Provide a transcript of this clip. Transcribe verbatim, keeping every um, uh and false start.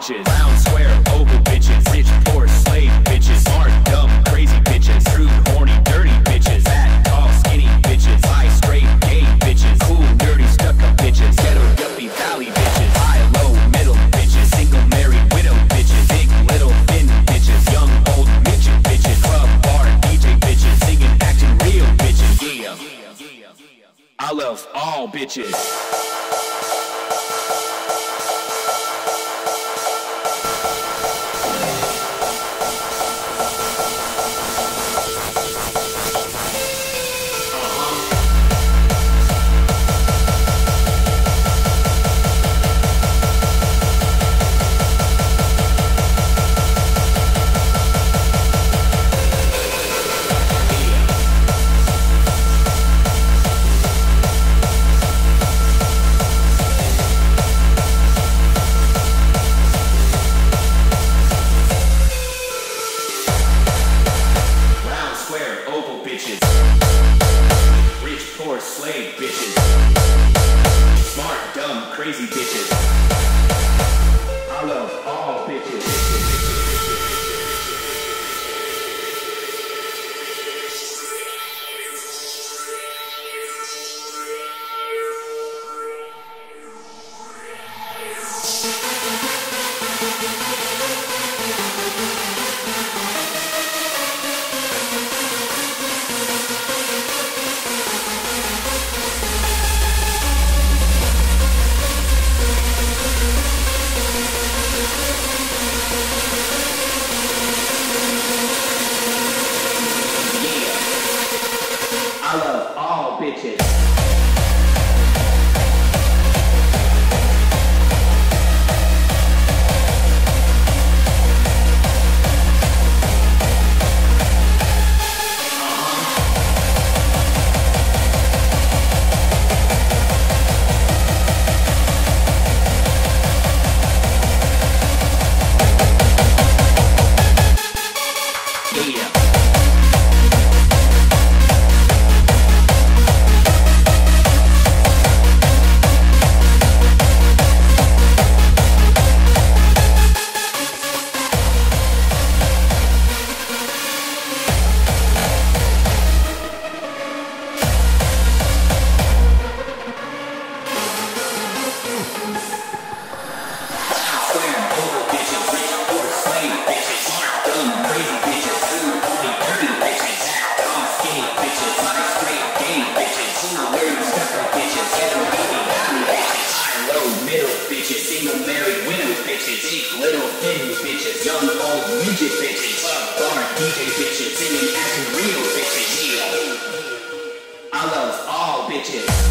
bitches. Round, square, oval bitches. Rich, poor, slave bitches. Smart, dumb, crazy bitches. Rude, horny, dirty bitches. Fat, tall, skinny bitches. High, straight, gay bitches. Cool, dirty, stuck-up bitches. Ghetto, yuppie, valley bitches. High, low, middle bitches. Single, married, widow bitches. Big, little, thin bitches. Young, old, midget bitches. Club, bar, D J bitches. Singing, acting, real bitches. Yeah, I love all bitches. Slave bitches. Smart, dumb, crazy bitches. I love all bitches. I love all bitches. Single, married, widow bitches. Big, little, thin bitches. Young, old, midget bitches. Club, bar, D J bitches. Singing, acting, real bitches. Yeah, I love all bitches.